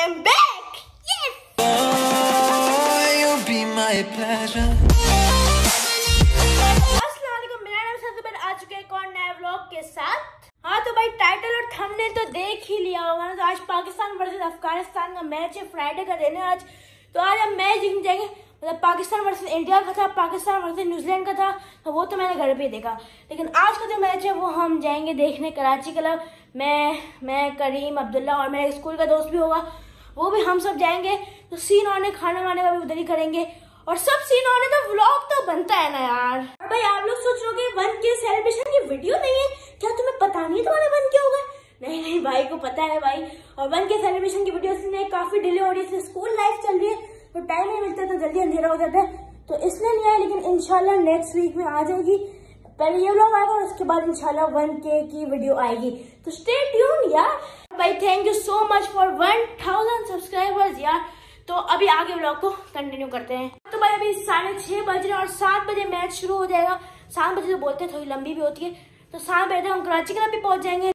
am back. Yes. Oh, you'll be my pleasure. अस्सलामुअलैकुम, मेरा नाम सदबन आ चुके हैं एक और नए व्लॉग के साथ। हाँ तो भाई टाइटल और थंबनेल तो देख ही लिया होगा ना। तो आज पाकिस्तान वर्सेस अफगानिस्तान का मैच है, फ्राइडे का दिन है आज। तो आज हम मैच देखने जाएंगे। मतलब पाकिस्तान वर्सेस इंडिया का था, पाकिस्तान वर्सेस न्यूजीलैंड का था, तो वो तो मैंने घर पे ही देखा। लेकिन आज का जो मैच है वो हम जाएंगे देखने कराची क्लब। मैं करीम, अब्दुल्ला और मेरे स्कूल का दोस्त भी होगा, वो भी हम सब जाएंगे। तो सीन ऑन है, खाना वाने का भी उधर ही करेंगे और सब सीन ऑन है, तो व्लॉग तो बनता है ना यार। और भाई आप लोग सोच रहे हो 1K सेलिब्रेशन की वीडियो नहीं है क्या? तुम्हें पता नहीं तुम्हारा 1K होगा? नहीं भाई को पता है भाई। और 1K सेलिब्रेशन की वीडियो इसलिए काफी डिले हो रही है, स्कूल लाइफ चल रही है तो टाइम नहीं मिलता, तो जल्दी अंधेरा हो जाता है, तो इसलिए नहीं आया। लेकिन इंशाल्लाह नेक्स्ट वीक में आ जाएगी। पहले ये व्लॉग आएगा और उसके बाद इंशाल्लाह 1K की वीडियो आएगी, तो स्टे ट्यून यार। भाई thank you so much for 1000 subscribers यार। तो अभी आगे व्लॉग को कंटिन्यू करते हैं। तो भाई अभी 6:30 बज रहे हैं और 7 बजे मैच शुरू हो जाएगा। 7 बजे तो बोलते हैं, थोड़ी लंबी भी होती है, तो 7 बजे हम कराची क्लब भी पहुंच जाएंगे।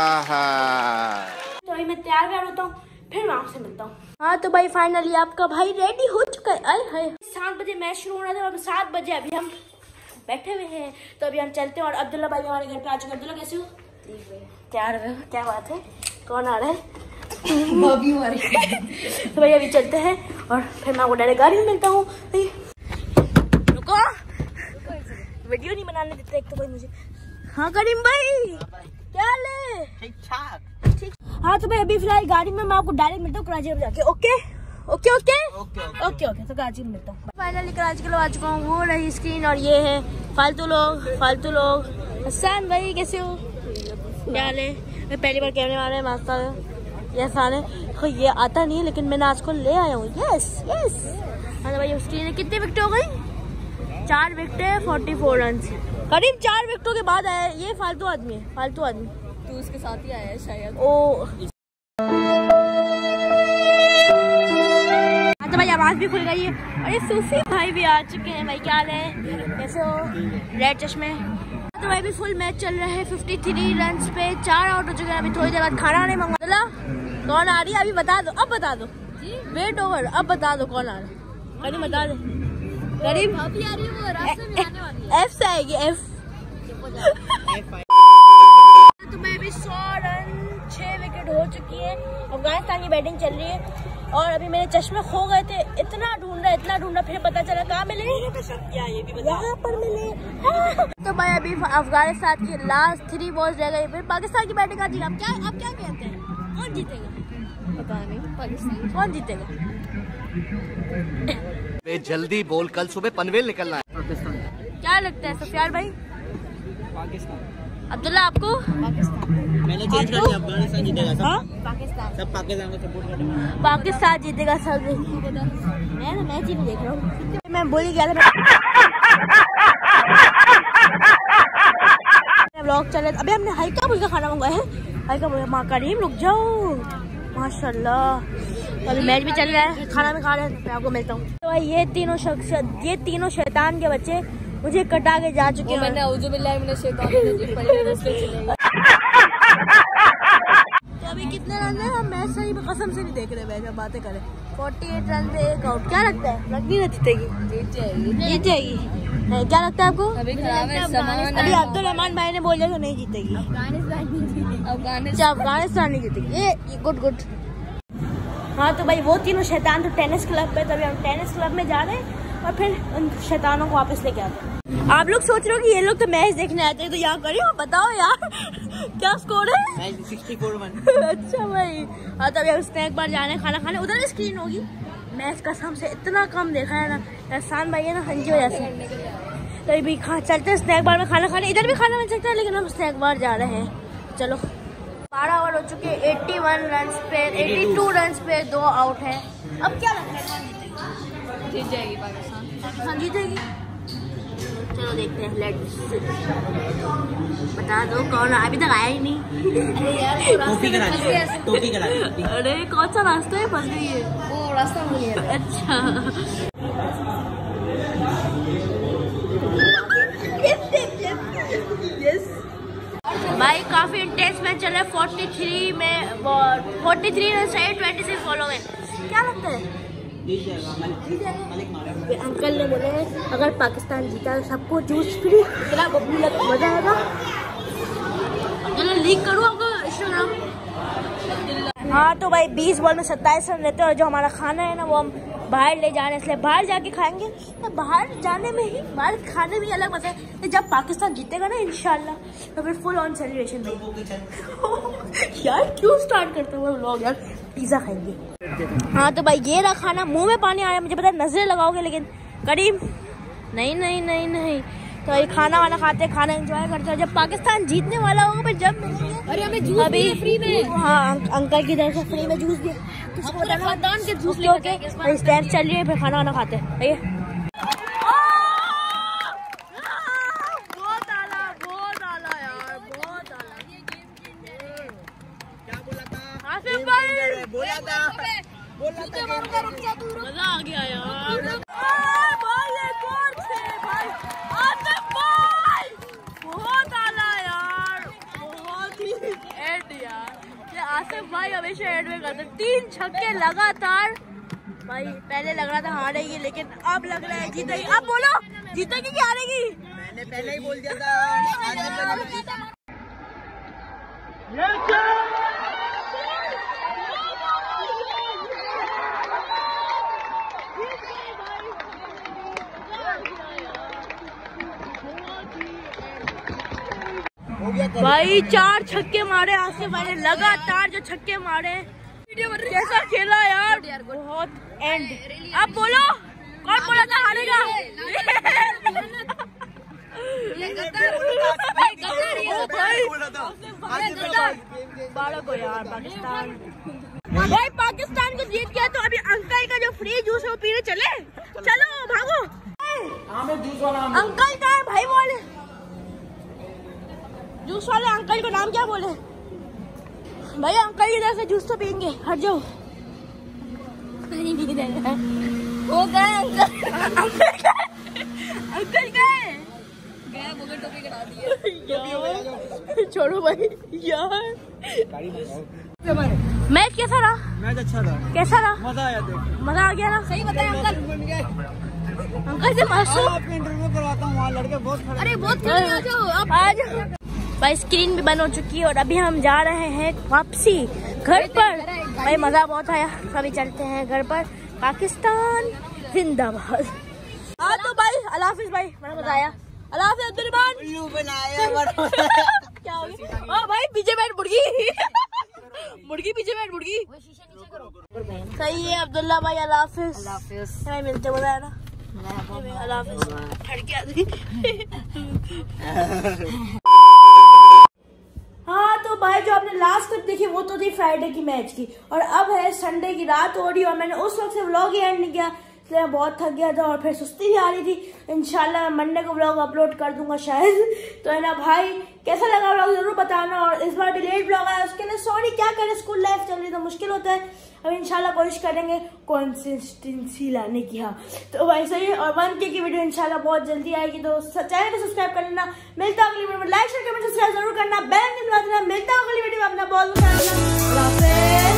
तो अभी मैं तैयार होता हूँ, फिर मैं आपसे मिलता हूँ। हाँ तो भाई फाइनली आपका भाई रेडी हो चुका है। अरे हाय 7 बजे मैच शुरू होना था और 7 बजे अभी हम बैठे हुए हैं। तो अभी हम चलते हैं और अब्दुल्ला भाई हमारे घर पे आ चुके हैं। अब्दुल्ला कैसे हो? तैयार हो? क्या बात है, कौन आ रहा है? तो भाई अभी चलते हैं और फिर मैं आपको डायरेक्ट गाड़ी में मिलता हूँ। रुको, वीडियो नहीं बनाने देते एक तो भाई मुझे। हाँ करीम भाई क्या हाल है? ठीक ठाक। ठीक। हाँ तो भाई अभी फिलहाल गाड़ी में मैं आपको डायरेक्ट मिलता हूँ कराची में जाके। Okay okay okay okay okay. तो कराची में मिलता हूँ। फाइनली कराची के लोग आ चुका हूँ, वो रही स्क्रीन और ये है फालतू लोग। हसन भाई कैसे हो? क्या हाल है? मैं पहली बार कैमरे वाले मास्ता यस आने तो ये आता नहीं है, लेकिन मैंने आज को ले आया हूँ। Yes yes. हाँ तो भाई स्क्रीन कितनी विकेट हो गई? 4 विकेट 44 रन। करीब 4 विकेटों के बाद आया ये फालतू आदमी है, फालतू आदमी। तू उसके साथ ही आया है शायद। ओ हाँ तो भाई आवाज भी खुल गई है। अरे सूफी भाई भी आ चुके हैं। भाई क्या हाल है, कैसे हो? रेड चश्मे। तो भाई भी फुल मैच चल रहा है। 53 रन पे 4 आउट हो चुके हैं। अभी थोड़ी देर बाद खाना नहीं मंगा। कौन आ रही है अभी बता दो, अब बता दो जी। वेट ओवर, अब बता दो कौन आ रहा है। करीम बता दे। करीम अभी आ रही है, वो रास्ते में आने वाली है। F से आएगी F। तो मैं अभी 100 रन 6 विकेट हो चुकी है। अफगानिस्तान की बैटिंग चल रही है और अभी मेरे चश्मे खो गए थे। इतना ढूंढा फिर पता चला कहाँ मिले, यहाँ पर मिले। तो भाई अभी अफगानिस्तान की लास्ट 3 बॉल्स रह गई, फिर पाकिस्तान की बैटिंग आती है। अब क्या कहते हैं, कौन जीतेगा? पता नहीं, पाकिस्तान कौन जीतेगा? जल्दी बोल, कल सुबह पनवेल निकलना है। पाकिस्तान। क्या लगता है सफियार भाई? पाकिस्तान। अब्दुल्ला आपको? पाकिस्तान। मैंने चेंज कर दिया, अफगानिस्तान जीतेगा सब। हाँ? पाकिस्तान। सब पाकिस्तान को सपोर्ट करेंगे। पाकिस्तान जीतेगा सब। मैं ना मैच ही नहीं देख रहा हूँ, मैं बोल ही गया था। व्लॉग चल रहा है। अभी हमने हल्का फुल्का खाना मंगवाया है। हल्का फुल्का। माँ करीम रुक जाओ, माशाल्लाह। अभी मैच भी चल रहा है, खाना भी खा रहे हैं। मैं आपको मिलता हूँ। तो ये तीनों शैतान के बच्चे मुझे कटा के जा चुके हैं। मैंने तो अभी कितने रन है? हम मैच सही में कसम से नहीं देख रहे हैं, जब बातें करें। 48 रन पे 1 आउट। क्या लगता है रग्बी न जीतेगी? जीत जाएगी। क्या लगता है आपको? अभी खराब है सामान। अभी अब्दुल रहमान भाई ने बोला तो नहीं जीतेगी। अफगानिस्तान नहीं जीतेगी। ये गुड। हाँ तो भाई वो तीनों शैतान तो टेनिस क्लब पे, तभी हम टेनिस क्लब में जा रहे हैं और फिर उन शैतानों को वापस लेके आते हैं। आप लोग सोच रहे हो कि ये लोग तो मैच देखने आते हैं, तो यहाँ करिए बताओ यार क्या स्कोर है? 64 रन। अच्छा भाई। हाँ तो अभी हम स्नैक बार जा रहे हैं खाना खाने। उधर भी स्क्रीन होगी। मैच कसम से इतना कम देखा है ना, एहसान भाई है ना, हंजी वजह से। तो अभी चलते हैं स्नैक बार में खाना खाने। इधर भी खाना मिल सकता है, लेकिन हम स्नैक बार जा रहे हैं। चलो 12 ओवर हो चुके, 81 रन पे 82 रन पे 2 आउट है। अब क्या लगता है कौन जीतेगा? जीत जाएगी पाकिस्तान। जीतेगी। चलो देखते हैं, लेट्स बता दो कौन। अभी तक आया ही नहीं। टोपी करा दी। अरे कौन सा रास्ता है, फंस गई है वो रास्ता भूल गया। अच्छा यस भाई काफी इंटेंस मैच चल रहा है। 43 में 43 रन चाहिए 26 बॉलों में। क्या लगता है अंकल ने बोले अगर पाकिस्तान जीता तो सबको जूस फ्री, इतना मजा आएगा। चलो लीक करूँ आपको इंस्टाग्राम। हाँ तो भाई 20 बॉल में 27 रन रहते हैं और जो हमारा खाना है ना वो हम बाहर ले जा रहे हैं, इसलिए बाहर जाके खाएंगे। तो बाहर जाने में ही बाहर खाने में अलग मजा है। तो जब पाकिस्तान जीतेगा ना इंशाल्लाह तो फिर फुल ऑन सेलिब्रेशन भाई। यार क्यों स्टार्ट करते हुए लोग यार, पिज्जा खाएंगे। हाँ तो भाई ये रहा खाना, मुंह में पानी आ रहा है, मुझे पता है नजरें लगाओगे लेकिन करीब नहीं नहीं नहीं नहीं। तो ये खाना वाना खाते हैं, खाना एंजॉय करते हैं। जब पाकिस्तान जीतने वाला होगा फिर जब मिलेंगे। अरे हमें जूस अभी फ्री में। हाँ अंकल की तरफ से फ्री में जूस दिया। खानदान के जूस लेके स्टैंड चल रही है, फिर खाना वाना खाते हैं। भैया बहुत आला यार, बहुत आला। क्या बोला था? आसिफ भाई बोला था मजा आ गया यार। भाई एक और थे भाई, आसिफ भाई बहुत आला यार, बहुत ही एड यार। ये आसिफ भाई हमेशा एड में करते, 3 छक्के लगातार। भाई पहले लग रहा था हारेगी लेकिन अब लग रहा है जीतेगी। अब बोलो जीतेगी कि हारेगी? मैंने पहले ही बोल दिया था। भाई 4 छक्के मारे आसिफ भाई ने लगातार, जो छक्के मारे कैसा खेला यार, बहुत एंड। अब बोलो कौन बोला था हारेगा? बालक को यार पाकिस्तान। भाई पाकिस्तान को जीत गया तो अभी अंकल का जो फ्री जूस है वो पीने चले। चलो भागो। अंकल का भाई बोले जूस वाले अंकल को नाम क्या बोले? भाई अंकल की तरफ से जूस तो पियेंगे, हट जाओ। हो गए अंकल गए टोपी कटा दिए। छोड़ो भाई यार। मैच कैसा रहा? मैच अच्छा था। कैसा रहा? मजा आया देख। मजा आ गया ना? सही बताया अंकल। अंकल से मासूम आपको इंटरव्यू करवाता हूँ, वहाँ लड़के बहुत खड़े। अरे बहुत खड़े, आ जाओ आप आ जाओ। भाई स्क्रीन भी बंद हो चुकी है और अभी हम जा रहे हैं वापसी घर पर। भाई मजा बहुत आया, अभी चलते हैं घर पर। पाकिस्तान जिंदाबाद। हाँ तो भाई अल्लाह हाफिज भाई, बड़ा मजा आया। अल्लाह हाफिज अब्दुल क्या हो गया? भाई पीछे बैठ मुर्गी मुर्गी पीछे बैठ मुर्गी। सही है अब्दुल्ला भाई, अल्लाह हाफिज। भाई मिलते मजा आया ना? अल्लाह हाफिज। हाँ तो भाई जो आपने लास्ट क्लिप देखी वो तो थी फ्राइडे की मैच की, और अब है संडे की रात हो रही है और मैंने उस वक्त से व्लॉग ही एंड नहीं किया, इसलिए मैं बहुत थक गया था और फिर सुस्ती भी आ रही थी। इंशाल्लाह मैं मंडे को व्लॉग अपलोड कर दूंगा शायद। तो है ना भाई, कैसा लगा व्लॉग जरूर बताना। और इस बार डिलेट व्लॉग आया, उसके लिए सॉरी, क्या करें स्कूल लाइफ चल रही तो मुश्किल होता है। अब इंशाल्लाह कोशिश करेंगे कंसिस्टेंसी लाने की। हाँ तो वैसे ही, और 1K की वीडियो इंशाल्लाह बहुत जल्दी आएगी, तो चैनल को सब्सक्राइब कर लेना। मिलता है अगली वीडियो में, लाइक शेयर कमेंट सब्सक्राइब जरूर करना, बेल आइकन दबा देना। मिलता है अगली वीडियो में, अपना बहुत